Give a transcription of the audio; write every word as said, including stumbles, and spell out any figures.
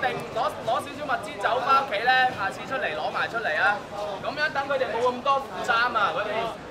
定攞攞少少物資走翻屋企咧，下次出嚟攞埋出嚟啊！咁樣等佢哋冇咁多負擔啊！佢哋。